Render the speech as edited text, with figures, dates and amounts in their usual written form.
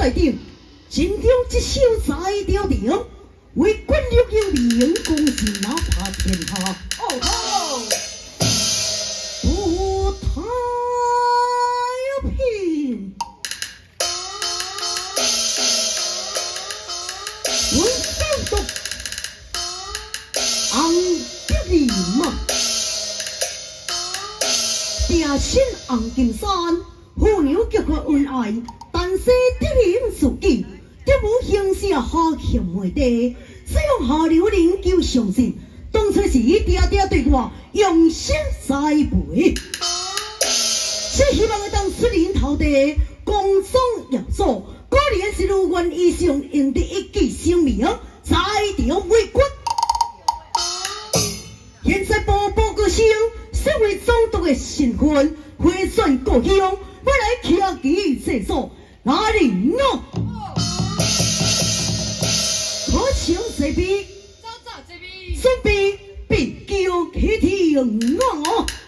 在顶，心中一首在调调，为君立有名，公是哪怕天下。哦，不太平，我上读红的脸嘛，定身红金山。 虎牛结合恩爱，但是得人自己，得无形势下欠袂地，使用下流人求相信，当初是爹爹对我用心栽培，只希望会当出人头地，光宗耀祖，果然是如愿以偿，赢得一己声名，在朝为君。现在步步高升，身为总督的身份，回转故乡。 我来徛其厕所，哪里喏？可请这边，准备别叫去听我。